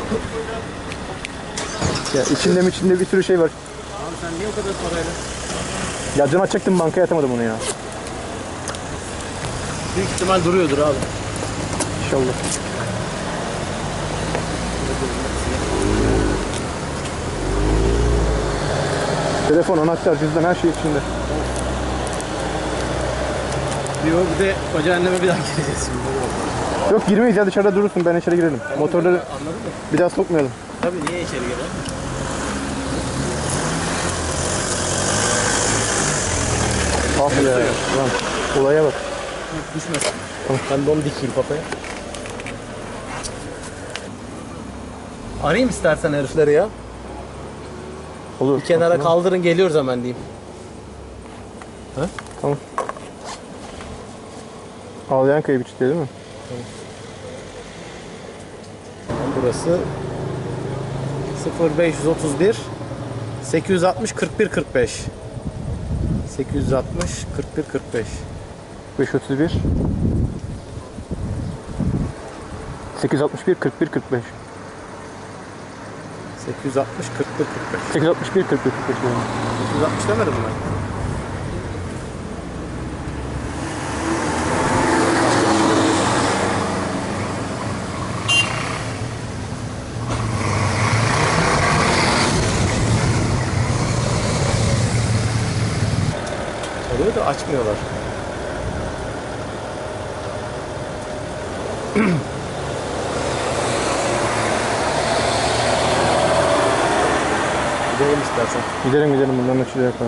Ya içinde bir sürü şey var. Abi sen niye o kadar parayla? Ya can açacaktım, bankaya atamadım onu ya. Büyük ihtimal duruyordur abi. İnşallah. Telefon, anahtar, cüzdan, her şey içinde. Bir de koca anneme bir daha gireceğiz şimdi. Yok, girmeyiz ya, dışarıda durursun, ben içeri girelim. Motorları Anladın mı? bir daha sokmayalım. Tabii, niye içeri girelim? Ah ya. Lan, olaya bak. Düşmesin. Ben de onu dikeyim kafaya. Arayayım istersen herifleri ya. Olur. Bir kenara kaldırın, geliyoruz hemen diyeyim. Ha? Tamam. Ağlayan kayıp içti değil mi? Burası 0531 860 41 45 860 41 45 531 861 41 45 860 41 45 861 41 45 diyorum. 860 demedim mi ben? Oluyor da açmıyorlar. Gidelim istersen. Gidelim bundan açılı yapar.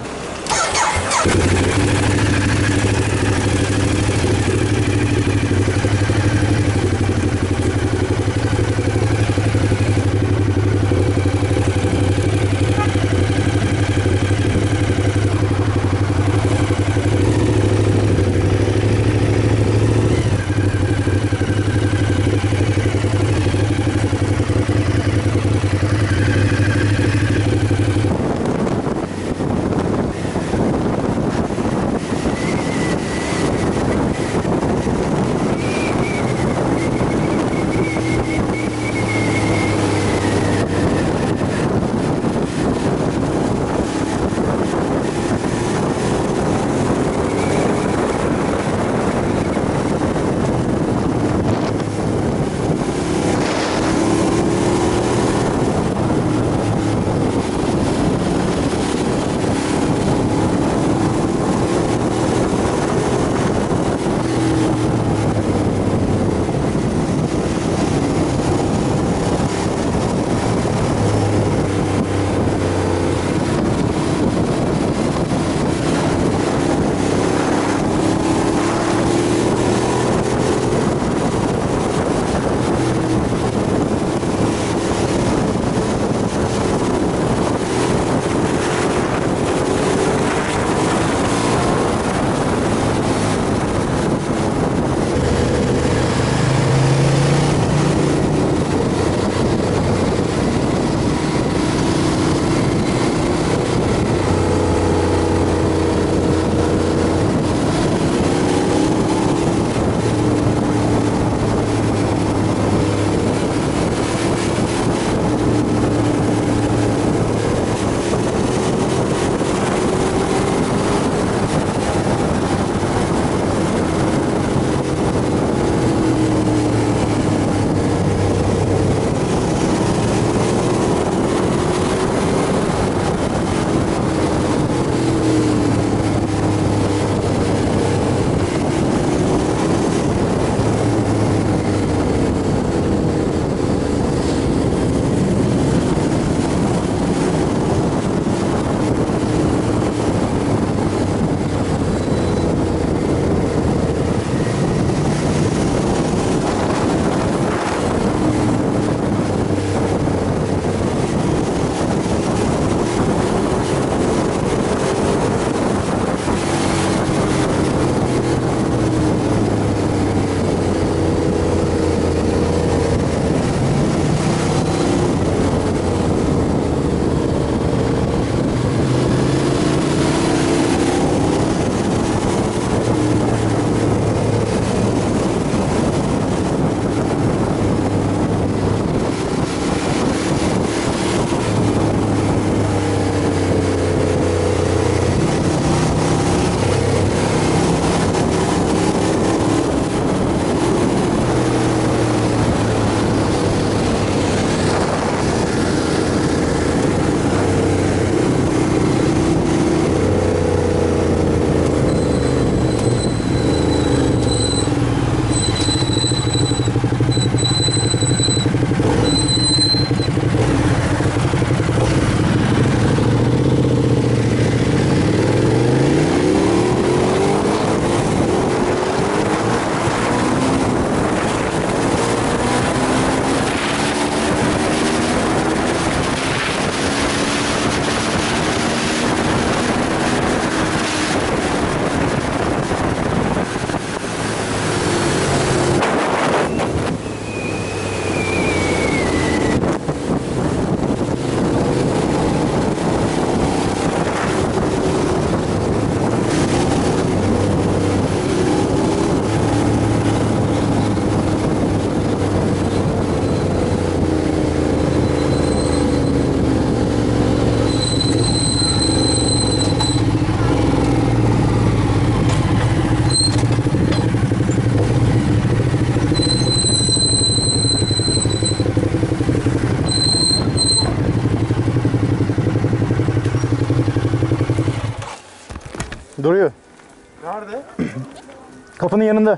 Duruyor. Nerede? Kapının yanında.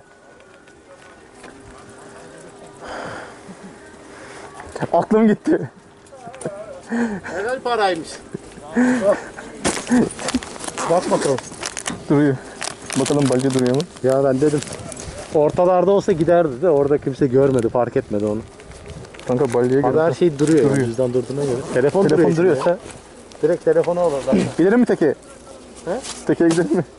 Aklım gitti. Helal paraymış. Bak bakalım. Duruyor. Bakalım balya duruyor mu? Ya ben dedim. Ortalarda olsa giderdi de orada kimse görmedi, fark etmedi onu. Kanka balyaya Abi her göre. şey duruyor. Duruyor. Yani, cüzdan durduğuna göre. Telefon Telefon duruyor. duruyorsa. Direkt telefonu olur zaten. Gidelim mi teke? He? Tekeye gidelim mi?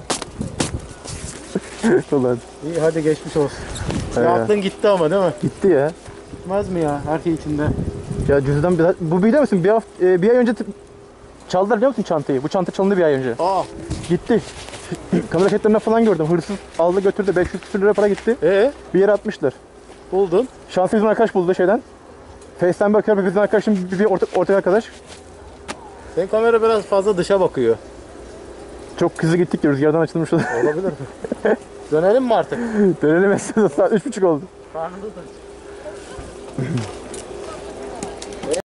Ulan İyi hadi geçmiş olsun. He Ya ya. aklın gitti ama değil mi? gitti ya. Gitmez mi ya? Her şey içinde. Ya cüzdan bu biliyor musun? Bir ay önce çaldılar biliyor musun çantayı? Bu çanta çalındı bir ay önce. Aa. Gitti. Kamera kayıtlarında falan gördüm. Hırsız aldı götürdü. 500 küsür lira para gitti. Bir yere atmışlar. Buldun. Şanslı bizim arkadaş buldu şeyden. Face'ten bakıyorum bizim arkadaşım bir ortak arkadaş. Senin kamera biraz fazla dışa bakıyor. Çok hızlı gittik ya rüzgardan açılmış oldu. Olabilir. Dönelim mi artık? Dönelim mesela saat 3.30 oldu. Karnımız da